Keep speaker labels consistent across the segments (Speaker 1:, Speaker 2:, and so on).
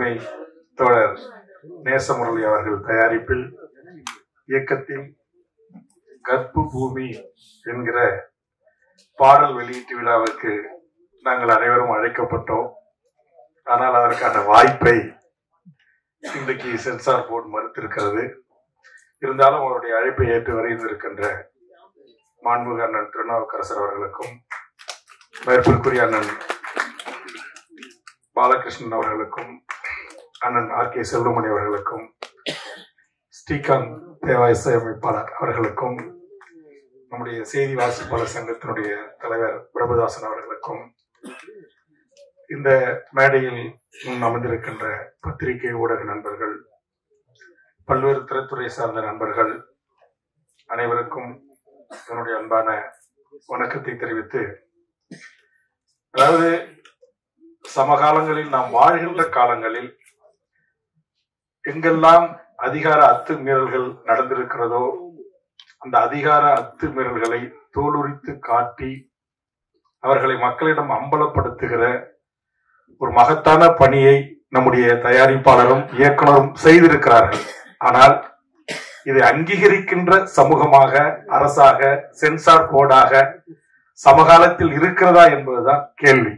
Speaker 1: அருமை தோழர் நேசமுரளி அவர்கள் தயாரிப்பில் இயக்கத்தில் கற்பு பூமி என்கிற பாடல் வெளியீட்டு விழாவுக்கு நாங்கள் அனைவரும் அழைக்கப்பட்டோம். ஆனால் அதற்கான வாய்ப்பை இன்றைக்கு சென்சார் போர்டு மறுத்திருக்கிறது. இருந்தாலும் அவருடைய அழைப்பை ஏற்று வருகின்றிருக்கின்ற மாண்புமிகு அண்ணன் திருநாவுக்கரசர் அவர்களுக்கும், மேற்பிற்குரிய அண்ணன் பாலகிருஷ்ணன் அவர்களுக்கும், அண்ணன் ஆர்.கே. செல்வமணி அவர்களுக்கும், ஸ்ரீகாந்த் தேவா இசையமைப்பாளர் அவர்களுக்கும், நம்முடைய செய்தி வாசிப்பாளர் சங்கத்தினுடைய தலைவர் பிரபுதாசன் அவர்களுக்கும், இந்த மேடையில் அமர்ந்திருக்கின்ற பத்திரிகை ஊடக நண்பர்கள், பல்வேறு திரைத்துறை சார்ந்த நண்பர்கள் அனைவருக்கும் என்னுடைய அன்பான வணக்கத்தை தெரிவித்து, அதாவது சமகாலங்களில் நாம் வாழ்கின்ற காலங்களில் எங்கெல்லாம் அதிகார அத்துமீறல்கள் நடந்திருக்கிறதோ அந்த அதிகார அத்துமீறல்களை தோலுரித்து காட்டி அவர்களை மக்களிடம் அம்பலப்படுத்துகிற ஒரு மகத்தான பணியை நம்முடைய தயாரிப்பாளரும் இயக்குனரும் செய்திருக்கிறார்கள். ஆனால் இதை அங்கீகரிக்கின்ற சமூகமாக, அரசாக, சென்சார் போர்டாக சமகாலத்தில் இருக்கிறதா என்பதுதான் கேள்வி.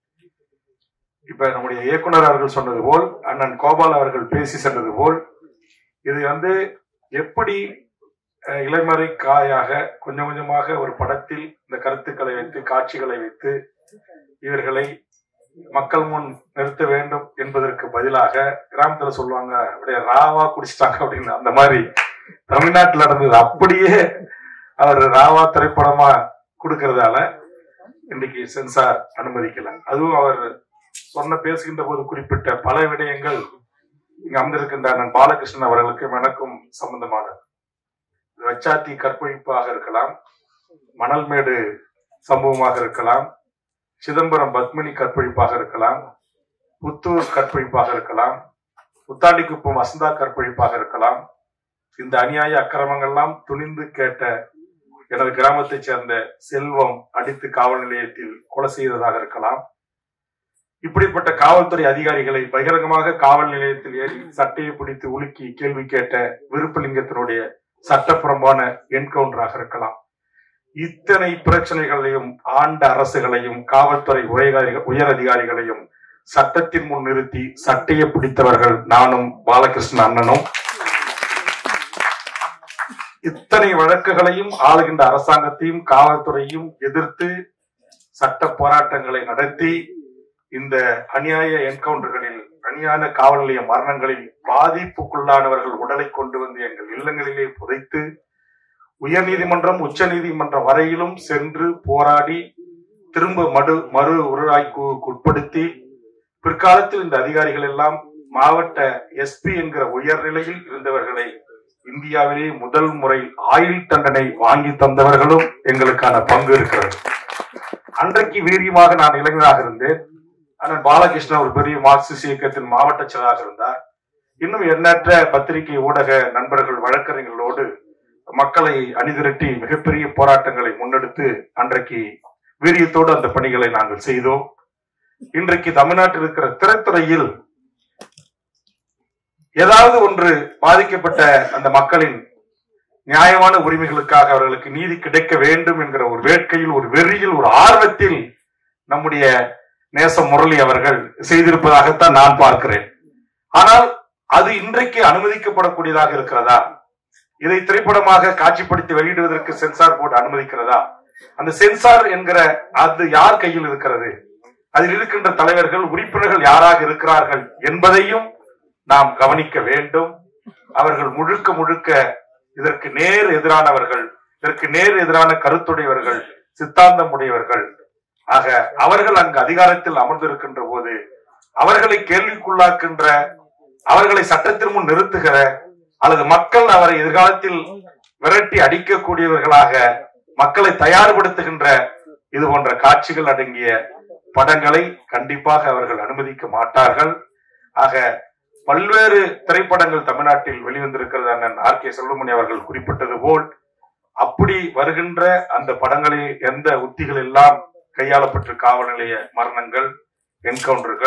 Speaker 1: இப்ப நம்முடைய இயக்குனர் அவர்கள் சொன்னது போல், அண்ணன் கோபால் அவர்கள் பேசி சென்றது போல், இது எப்படி இளைமறை காயாக கொஞ்சம் கொஞ்சமாக ஒரு படத்தில் இந்த கருத்துக்களை வைத்து, காட்சிகளை வைத்து இவர்களை மக்கள் முன் நிறுத்த வேண்டும் என்பதற்கு பதிலாக, கிராமத்துல சொல்லுவாங்க அப்படியே ராவா குடிச்சிட்டாங்க அப்படின்னு, அந்த மாதிரி தமிழ்நாட்டில் நடந்தது அப்படியே அவர் ராவா திரைப்படமா கொடுக்கறதால இன்றைக்கு சென்சார் அனுமதிக்கல. அதுவும் அவர் பேசுகின்ற போது குறிப்பிட்ட பல விடயங்கள் இங்க அமர்ந்திருக்கின்ற அண்ணன் பாலகிருஷ்ணன் அவர்களுக்கும் எனக்கும் சம்பந்தமானது. வச்சாத்தி கற்பழிப்பாக இருக்கலாம், மணல்மேடு சம்பவமாக இருக்கலாம், சிதம்பரம் பத்மினி கற்பழிப்பாக இருக்கலாம், புத்தூர் கற்பழிப்பாக இருக்கலாம், புத்தாண்டிக்குப்பம் வசந்தா கற்பழிப்பாக இருக்கலாம். இந்த அநியாய அக்கிரமங்கள்லாம் துணிந்து கேட்ட எனது கிராமத்தைச் சேர்ந்த செல்வம் அடித்து காவல் நிலையத்தில் கொலை செய்ததாக இருக்கலாம். இப்படிப்பட்ட காவல்துறை அதிகாரிகளை பகிரங்கமாக காவல் நிலையத்தில் ஏறி சட்டையை பிடித்து உலுக்கி கேள்வி கேட்ட விருப்பலிங்கத்தினுடைய சட்டப்புறம்பான என்கவுண்டராக இருக்கலாம். இத்தனை பிரச்சனைகளையும் ஆண்ட அரசுகளையும் காவல்துறை உயர் அதிகாரிகளையும் சட்டத்தின் முன் நிறுத்தி சட்டையை பிடித்தவர்கள் நானும் பாலகிருஷ்ணன் அண்ணனும். இத்தனை வழக்குகளையும் ஆளுகின்ற அரசாங்கத்தையும் காவல்துறையும் எதிர்த்து சட்ட போராட்டங்களை நடத்தி இந்த அநியாய என்கவுண்டர்களில், அநியாய காவல் நிலைய மரணங்களில் பாதிப்புக்குள்ளானவர்கள் உடலை கொண்டு வந்து எங்கள் இல்லங்களிலே புதைத்து உயர் நீதிமன்றம், உச்ச நீதிமன்றம் வரையிலும் சென்று போராடி திரும்ப மறு உருவாய்க்கு உட்படுத்தி பிற்காலத்தில் இந்த அதிகாரிகள் எல்லாம் மாவட்ட எஸ்பி என்கிற உயர்நிலையில் இருந்தவர்களை இந்தியாவிலே முதல் முறை ஆயுள் தண்டனை வாங்கி தந்தவர்களும் எங்களுக்கான பங்கு இருக்கிறது. அன்றைக்கு வீரியமாக நான் இளைஞராக இருந்தேன். அண்ணன் பாலகிருஷ்ணன் ஒரு பெரிய மார்க்சிஸ்ட் இயக்கத்தின் மாவட்ட செயலாளராக இருந்தார். இன்னும் எண்ணற்ற பத்திரிகை ஊடக நண்பர்கள், வழக்கறிஞர்களோடு மக்களை அணிதிரட்டி மிகப்பெரிய போராட்டங்களை முன்னெடுத்து அன்றைக்கு வீரியத்தோடு அந்த பணிகளை நாங்கள் செய்தோம். இன்றைக்கு தமிழ்நாட்டில் இருக்கிற திரைத்துறையில் ஏதாவது ஒன்று பாதிக்கப்பட்ட அந்த மக்களின் நியாயமான உரிமைகளுக்காக அவர்களுக்கு நீதி கிடைக்க வேண்டும் என்கிற ஒரு வேட்கையில், ஒரு வெறியில், ஒரு ஆர்வத்தில் நம்முடைய நேசம் முரளி அவர்கள் செய்திருப்பதாகத்தான் நான் பார்க்கிறேன். ஆனால் அது இன்றைக்கு அனுமதிக்கப்படக்கூடியதாக இருக்கிறதா? இதை திரைப்படமாக காட்சிப்படுத்தி வெளியிடுவதற்கு சென்சார் போர்டு அனுமதிக்கிறதா? அந்த சென்சார் என்கிற அது யார் கையில் இருக்கிறது? அதில் இருக்கின்ற தலைவர்கள், உறுப்பினர்கள் யாராக இருக்கிறார்கள் என்பதையும் நாம் கவனிக்க வேண்டும். அவர்கள் முழுக்க முழுக்க இதற்கு நேர் எதிரானவர்கள், இதற்கு நேர் எதிரான கருத்துடையவர்கள், சித்தாந்தம் உடையவர்கள். ஆக அவர்கள் அங்கு அதிகாரத்தில் அமர்ந்திருக்கின்ற போது அவர்களை கேள்விக்குள்ளாக்கின்ற, அவர்களை சட்டத்தின் முன் நிறுத்துகிற, அல்லது மக்கள் அவரை எதிர்காலத்தில் விரட்டி அடிக்கக்கூடியவர்களாக மக்களை தயார்படுத்துகின்ற இது போன்ற காட்சிகள் அடங்கிய படங்களை கண்டிப்பாக அவர்கள் அனுமதிக்க மாட்டார்கள். ஆக பல்வேறு திரைப்படங்கள் தமிழ்நாட்டில் வெளிவந்திருக்கிறது. அண்ணன் ஆர்.கே. செல்வமணி அவர்கள் குறிப்பிட்டது போல் அப்படி வருகின்ற அந்த படங்களில் எந்த உத்திகள் எல்லாம் கையாளப்பட்ட காவல் நிலைய மரணங்கள், என்கவுண்டர்கள்,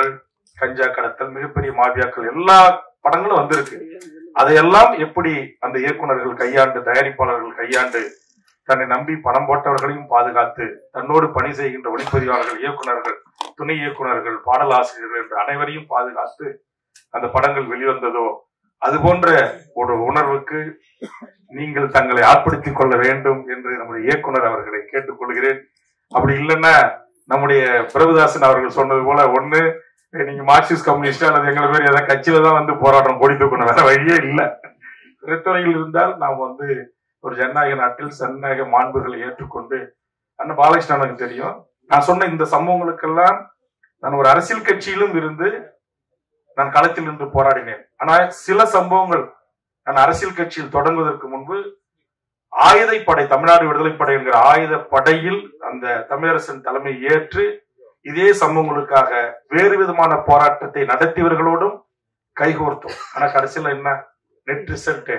Speaker 1: கஞ்சா கடத்தல், மிகப்பெரிய மாபியாக்கள், எல்லா படங்களும் வந்திருக்கு. அதையெல்லாம் எப்படி அந்த இயக்குநர்கள் கையாண்டு, தயாரிப்பாளர்கள் கையாண்டு, தன்னை நம்பி பணம் போட்டவர்களையும் பாதுகாத்து, தன்னோடு பணி செய்கின்ற ஒளிப்பதிவாளர்கள், இயக்குநர்கள், துணை இயக்குநர்கள், பாடலாசிரியர்கள் என்ற அனைவரையும் பாதுகாத்து அந்த படங்கள் வெளிவந்ததோ, அது போன்ற ஒரு உணர்வுக்கு நீங்கள் தங்களை ஆட்படுத்திக் கொள்ள வேண்டும் என்று நம்முடைய இயக்குனர் அவர்களை கேட்டுக்கொள்கிறேன். அப்படி இல்லைன்னா நம்முடைய பிரபுதாசன் அவர்கள் சொன்னது போல, ஒண்ணு நீங்க மார்க்சிஸ்ட் கம்யூனிஸ்ட் அல்லது எங்களை பேர் ஏதாவது கட்சியில தான் வந்து போராட்டம் கொடி தூக்கணும், வேற வழியே இல்லை. திரைத்துறையில் இருந்தால் நாம் ஒரு ஜனநாயக நாட்டில் ஜனநாயக மாண்புகளை ஏற்றுக்கொண்டு, அண்ணன் பாலகிருஷ்ணனுக்கு தெரியும், நான் சொன்ன இந்த சம்பவங்களுக்கெல்லாம் நான் ஒரு அரசியல் கட்சியிலும் இருந்து நான் களத்தில் நின்று போராடினேன். ஆனா சில சம்பவங்கள் நான் அரசியல் கட்சியில் தொடங்குவதற்கு முன்பு ஆயுதப்படை, தமிழ்நாடு விடுதலைப்படை என்கிற ஆயுத படையில் அந்த தமிழரசன் தலைமை ஏற்று இதே சம்பவங்களுக்காக வேறு விதமான போராட்டத்தை நடத்தியவர்களோடும் கைகோர்த்தோம். ஆனா கடைசியில் என்ன நெட் ரிசல்ட்?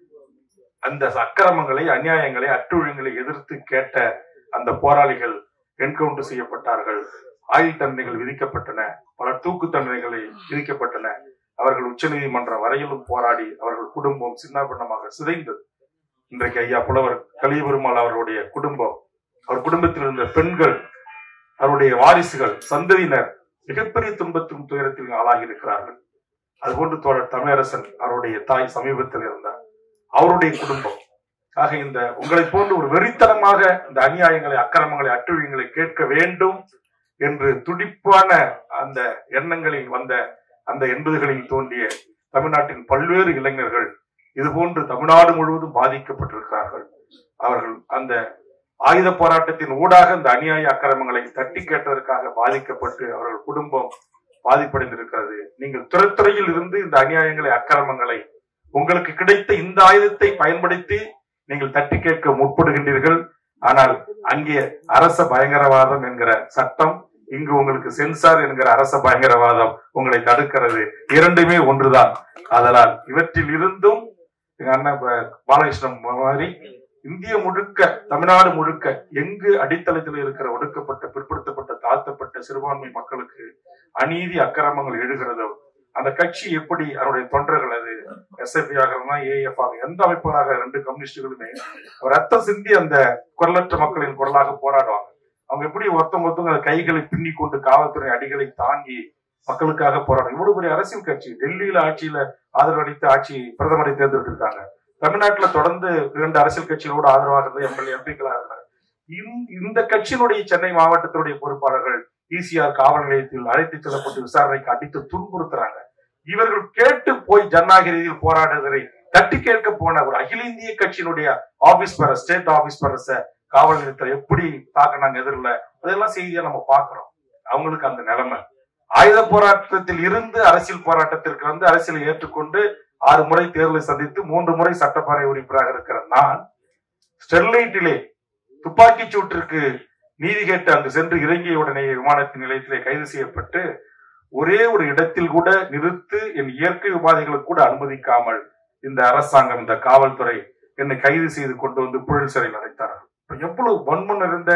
Speaker 1: அந்த அக்கிரமங்களை, அநியாயங்களை, அட்டுழியங்களை எதிர்த்து கேட்ட அந்த போராளிகள் என்கவுண்டர் செய்யப்பட்டார்கள், ஆயுள் தண்டனைகள் விதிக்கப்பட்டன, பல தூக்கு தண்டனைகளை விதிக்கப்பட்டன. அவர்கள் உச்ச நீதிமன்றம் வரையிலும் போராடி அவர்கள் குடும்பம் சின்னாபின்னமாக சிதைந்தது. இன்றைக்கு ஐயா புலவர் கலியபெருமாள் அவர்களுடைய குடும்பம், அவர் குடும்பத்தில் இருந்த பெண்கள், அவருடைய வாரிசுகள், சந்ததியினர் மிகப்பெரிய துன்பத்திலும் துயரத்தில் ஆளாகி இருக்கிறார்கள். அதுபோன்று தோழர் தமிழரசன் அவருடைய தாய் சமீபத்தில் இருந்தார், அவருடைய குடும்பம். ஆக இந்த உங்களை போன்று ஒரு வெறித்தனமாக இந்த அநியாயங்களை, அக்கிரமங்களை, அட்டுழியங்களை கேட்க வேண்டும் என்று துடிப்பான அந்த எண்ணங்களில் வந்த அந்த 80களில் தோன்றிய தமிழ்நாட்டின் பல்வேறு இளைஞர்கள் இதுபோன்று தமிழ்நாடு முழுவதும் பாதிக்கப்பட்டிருக்கிறார்கள். அவர்கள் அந்த ஆயுத போராட்டத்தின் ஊடாக இந்த அநியாய அக்கிரமங்களை தட்டி கேட்டதற்காக பாதிக்கப்பட்டு அவர்கள் குடும்பம் பாதிப்படைந்திருக்கிறது. நீங்கள் துறைத்துறையில் இருந்து இந்த அநியாயங்களை, அக்கிரமங்களை, உங்களுக்கு கிடைத்த இந்த ஆயுதத்தை பயன்படுத்தி நீங்கள் தட்டி கேட்க முற்படுகின்றீர்கள். ஆனால் அங்கே அரச பயங்கரவாதம் என்கிற சட்டம், இங்கு உங்களுக்கு சென்சார் என்கிற அரச பயங்கரவாதம் உங்களை தடுக்கிறது. இரண்டுமே ஒன்றுதான். அதனால் இவற்றில் இருந்தும் எங்க அண்ணன் பாலகிருஷ்ணன் மாதிரி இந்திய முழுக்க, தமிழ்நாடு முழுக்க எங்கு அடித்தளத்தில் இருக்கிற ஒடுக்கப்பட்ட, பிற்படுத்தப்பட்ட, தாழ்த்தப்பட்ட சிறுபான்மை மக்களுக்கு அநீதி அக்கிரமங்கள் எழுகிறதோ, அந்த கட்சி எப்படி அவருடைய தொண்டர்கள், அது எஸ்எஃபி ஆகிறதா ஏஎஃப் ஆக எந்த அமைப்பாக 2 கம்யூனிஸ்டுகளுமே ரத்தம் சிந்தி அந்த குரலற்ற மக்களின் குரலாக போராடுவாங்க. அவங்க எப்படி ஒருத்தவங்க கைகளை பின்னி கொண்டு காவல்துறை அடிகளை தாங்கி மக்களுக்காக போராடுறாங்க. இவ்வளவு பெரிய அரசியல் கட்சி டெல்லியில ஆட்சியில ஆதரவு அளித்து ஆட்சி பிரதமரை தேர்ந்தெடுத்திருக்காங்க. தமிழ்நாட்டுல தொடர்ந்து 2 அரசியல் கட்சிகளோடு ஆதரவாக எம்எல்ஏ எம்பிக்களா இருந்தாங்க. இந்த கட்சியினுடைய சென்னை மாவட்டத்தினுடைய பொறுப்பாளர்கள் ஈசிஆர் காவல் நிலையத்தில் அழைத்து செல்லப்பட்டு விசாரணைக்கு அடித்து துன்புறுத்துறாங்க. இவர்கள் கேட்டு போய் ஜனநாயக ரீதியில் போராடுவதை தட்டி கேட்க போன ஒரு அகில இந்திய கட்சியினுடைய ஆபீஸ் பெற, ஸ்டேட் ஆபீஸ் பெறச காவல் நிலையத்தில் எப்படி தாக்கினாங்க எதிரில், அதெல்லாம் செய்தியா நம்ம பாக்குறோம். அவங்களுக்கு அந்த நிலைமை. ஆயுத போராட்டத்தில் இருந்து அரசியல் போராட்டத்திற்கு அரசியலை ஏற்றுக்கொண்டு 6 முறை தேர்தலை சந்தித்து 3 முறை சட்டப்பேரவை உறுப்பினராக இருக்கிற நான், ஸ்டெர்லைட்டிலே துப்பாக்கி சூட்டிற்கு நீதி கேட்டு அங்கு சென்று இறங்கிய உடனே விமானத்தின் நிலையத்திலே கைது செய்யப்பட்டு ஒரே ஒரு இடத்தில் கூட நிறுத்து என் இயற்கை உபாதைகளுக்கு கூட அனுமதிக்காமல் இந்த அரசாங்கம், இந்த காவல்துறை என்னை கைது செய்து கொண்டு வந்து புழல் சிறையில் அடைத்தார்கள். எவ்வளவு வன்மம் நிறைந்த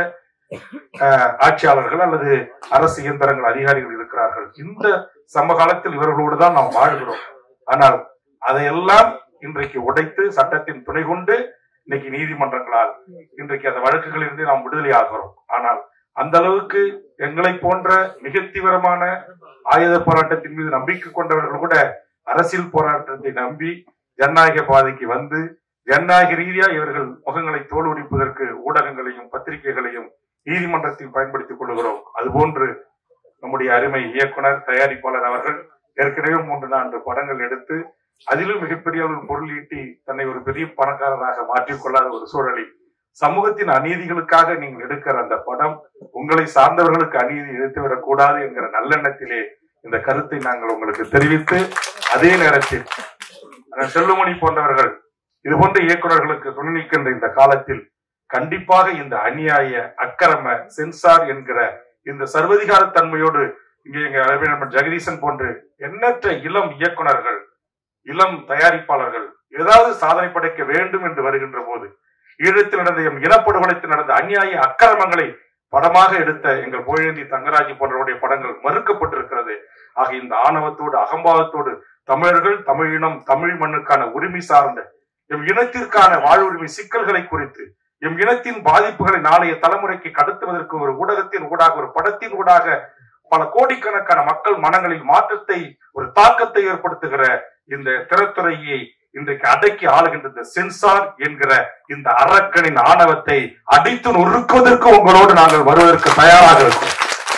Speaker 1: ஆட்சியாளர்கள் அல்லது அரசு இயந்திரங்கள், அதிகாரிகள் இருக்கிறார்கள். இந்த சமகாலத்தில் இவர்களோடு தான் நாம் வாழ்கிறோம். ஆனால் அதையெல்லாம் இன்றைக்கு உடைத்து சட்டத்தின் துணை கொண்டு இன்னைக்கு நீதிமன்றங்களால் இன்றைக்கு அந்த வழக்குகளிலிருந்து நாம் விடுதலை ஆகிறோம். ஆனால் அந்த அளவுக்கு எங்களை போன்ற மிக தீவிரமான ஆயுத போராட்டத்தின் மீது நம்பிக்கை கொண்டவர்கள் கூட அரசியல் போராட்டத்தை நம்பி ஜனநாயக பாதைக்கு வந்து ஜனநாயக ரீதியா இவர்கள் முகங்களை தோல் உரிப்பதற்கு ஊடகங்களையும் பத்திரிகைகளையும் நீதிமன்றத்தில் பயன்படுத்திக் கொள்கிறோம். அதுபோன்று நம்முடைய அருமை இயக்குனர், தயாரிப்பாளர் அவர்கள் ஏற்கனவே 3-4 படங்கள் எடுத்து அதிலும் மிகப்பெரிய ஒரு பொருள் ஈட்டி தன்னை ஒரு பெரிய பணக்காரராக மாற்றிக்கொள்ளாத ஒரு சூழலில் சமூகத்தின் அநீதிகளுக்காக நீங்கள் எடுக்கிற அந்த படம் உங்களை சார்ந்தவர்களுக்கு அநீதி இழுத்துவிடக் கூடாது என்கிற நல்லெண்ணத்திலே இந்த கருத்தை நாங்கள் உங்களுக்கு தெரிவித்து, அதே நேரத்தில் செல்லுமணி போன்றவர்கள் இதுபோன்ற இயக்குநர்களுக்கு துணை நிற்கின்ற இந்த காலத்தில் கண்டிப்பாக இந்த அநியாய அக்கிரம சென்சார் என்கிற இந்த சர்வதிகார தன்மையோடு இங்கே எங்க ஜெகதீசன் போன்று எண்ணற்ற இளம் இயக்குநர்கள், இளம் தயாரிப்பாளர்கள் ஏதாவது சாதனை படைக்க வேண்டும் என்று வருகின்ற போது ஈழத்தில் நடந்த இனப்படுகொலைத்தில் நடந்த அநியாய அக்கிரமங்களை படமாக எடுத்த எங்கள் புகழேந்தி தங்கராஜ் போன்றவருடைய படங்கள் மறுக்கப்பட்டிருக்கிறது. ஆக இந்த ஆணவத்தோடு அகம்பாவத்தோடு தமிழர்கள், தமிழினம், தமிழ் மண்ணுக்கான உரிமை சார்ந்த எம் இனத்திற்கான வாழ்வுரிமை சிக்கல்களை குறித்து, எம் இனத்தின் பாதிப்புகளை நாளைய தலைமுறைக்கு கடத்துவதற்கு ஒரு ஊடகத்தின் ஊடாக, ஒரு படத்தின் ஊடாக பல கோடிக்கணக்கான மக்கள் மனங்களில் மாற்றத்தை, ஒரு தாக்கத்தை ஏற்படுத்துகிற இந்த திரைத்துறையை இன்றைக்கு அடக்கி ஆளுகின்ற இந்த சென்சார் என்கிற இந்த அரக்கனின் ஆணவத்தை அடித்து நொறுக்குவதற்கு உங்களோடு நாங்கள் வருவதற்கு தயாராக இருக்கோம்.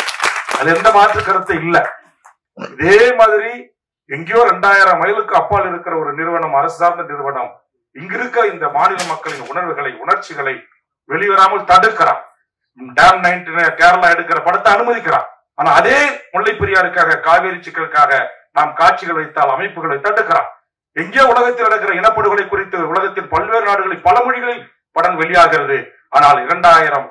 Speaker 1: அது எந்த மாற்று கருத்து இல்லை. இதே மாதிரி எங்கேயோ 2000 மைலுக்கு அப்பால் இருக்கிற ஒரு நிறுவனம், அரசு சார்ந்த நிறுவனம், இங்க இருக்க இந்த மாநில மக்களின் உணர்வுகளை, உணர்ச்சிகளை வெளிவராமல் தடுக்கிறான். டேம் 19 கேரளா எடுக்கிற படத்தை அனுமதிக்கிறான். ஆனா அதே முல்லை பெரியாருக்காக, காவேரி சிக்கலுக்காக நாம் காட்சிகள் வைத்தால் அமைப்புகளை தடுக்கிறான். எங்கே உலகத்தில் நடக்கிற இனப்படுகொலை குறித்து உலகத்தின் பல்வேறு நாடுகளில் பல மொழிகளில் படம் வெளியாகிறது. ஆனால் 2000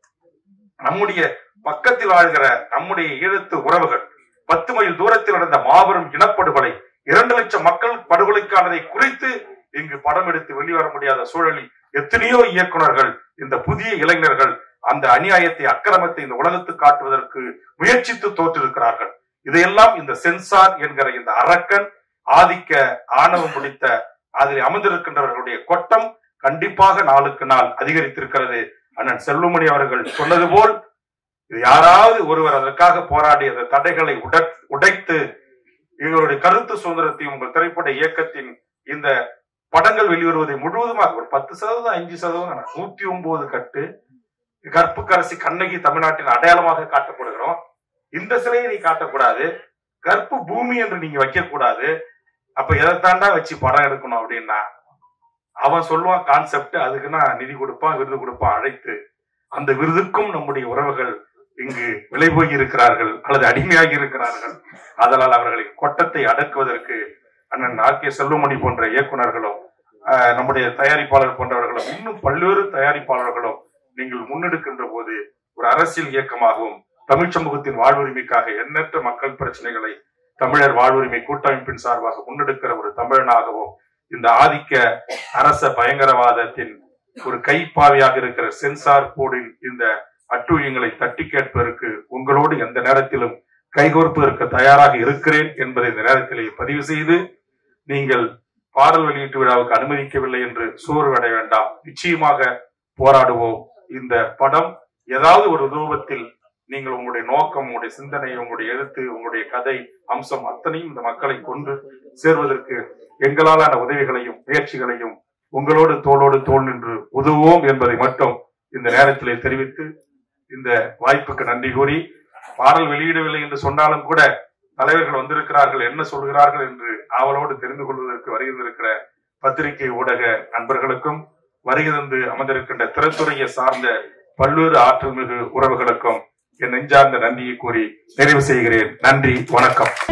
Speaker 1: நம்முடைய பக்கத்தில் வாழ்கிற நம்முடைய ஈழத்து உறவுகள் 10 மைல் தூரத்தில் நடந்த மாபெரும் இனப்படுகொலை, 2 லட்சம் மக்கள் படுகொலைக்கானதை குறித்து இங்கு படம் எடுத்து வெளிவர முடியாத சூழலில் எத்தனையோ இயக்குநர்கள், இந்த புதிய இளைஞர்கள் அந்த அநியாயத்தை, அக்கிரமத்தை இந்த உலகத்துக்கு காட்டுவதற்கு முயற்சித்து தோற்றிருக்கிறார்கள். இதையெல்லாம் இந்த சென்சார் என்கிற இந்த அரக்கன், ஆதிக்க ஆணவம் முடித்த அதில் அமர்ந்திருக்கின்றவர்களுடைய கொட்டம் கண்டிப்பாக நாளுக்கு நாள் அதிகரித்திருக்கிறது. அண்ணன் செல்வமணி அவர்கள் சொன்னது போல் இது யாராவது ஒருவர் அதற்காக போராடி அந்த தடைகளை உடைத்து இவருடைய கருத்து சுதந்திரத்தையும் உங்கள் திரைப்பட இயக்கத்தின் இந்த படங்கள் வெளிவருவதை முழுவதுமாக ஒரு 10%, 5%, 109 கட்டு கற்புக்கரசி கண்ணகி தமிழ்நாட்டின் அடையாளமாக காட்டப்படுகிறோம். இந்த சிலையை நீ காட்டக்கூடாது, கற்பு பூமி என்று நீங்க வைக்க கூடாது. அப்ப எதைத்தாண்டா வச்சு படம் எடுக்கணும் அப்படின்னா அவன் சொல்லுவான் கான்செப்ட், அதுக்குன்னா நிதி கொடுப்பான், விருது கொடுப்பான் அழைத்து. அந்த விருதுக்கும் நம்முடைய உறவுகள் இங்கு விலை போய் இருக்கிறார்கள் அல்லது அடிமையாகி இருக்கிறார்கள். அதனால் அவர்களின் கொட்டத்தை அடக்குவதற்கு அண்ணன் ஆர்.கே. செல்வமணி போன்ற இயக்குநர்களும், நம்முடைய தயாரிப்பாளர் போன்றவர்களும், இன்னும் பல்வேறு தயாரிப்பாளர்களும் நீங்கள் முன்னெடுக்கின்ற போது ஒரு அரசியல் இயக்கமாகவும் தமிழ் சமூகத்தின் வாழ்வுரிமைக்காக எண்ணற்ற மக்கள் பிரச்சனைகளை தமிழர் வாழ்வுரிமை கூட்டமைப்பின் சார்பாக முன்னெடுக்கிற ஒரு தமிழனாகவும் இந்த ஆதிக்க அரச பயங்கரவாதத்தின் ஒரு கைப்பாவையாக இருக்கிற சென்சார் போர்டின் இந்த அட்டூழியங்களை தட்டி கேட்பதற்கு உங்களோடு எந்த நேரத்திலும் கைகோர்ப்பதற்கு தயாராக இருக்கிறேன் என்பதை இந்த நேரத்திலே பதிவு செய்து, நீங்கள் பாடல் வெளியீட்டு விழாவுக்கு அனுமதிக்கவில்லை என்று சோர்வடைய வேண்டாம். நிச்சயமாக போராடுவோம். இந்த படம் ஏதாவது ஒரு ரூபத்தில் நீங்கள் உங்களுடைய நோக்கம், உங்களுடைய சிந்தனை, உங்களுடைய எழுத்து, உங்களுடைய கதை அம்சம் அத்தனையும் இந்த மக்களை கொண்டு சேர்வதற்கு எங்களாலான உதவிகளையும் முயற்சிகளையும் உங்களோடு தோளோடு தோள் நின்று உதவுவோம் என்பதை மட்டும் இந்த நேரத்திலே தெரிவித்து இந்த வாய்ப்புக்கு நன்றி கூறி, பாடல் வெளியிடவில்லை என்று சொன்னாலும் கூட தலைவர்கள் வந்திருக்கிறார்கள், என்ன சொல்கிறார்கள் என்று ஆவலோடு தெரிந்து கொள்வதற்கு வருகின்றிருக்கிற பத்திரிகை ஊடக நண்பர்களுக்கும், வருகை தந்து அமர்ந்திருக்கின்ற திரைத்துறையை சார்ந்த பல்வேறு ஆற்றல் மிகு உறவுகளுக்கும் என் நெஞ்சார்ந்த நன்றியை கூறி நிறைவு செய்கிறேன். நன்றி, வணக்கம்.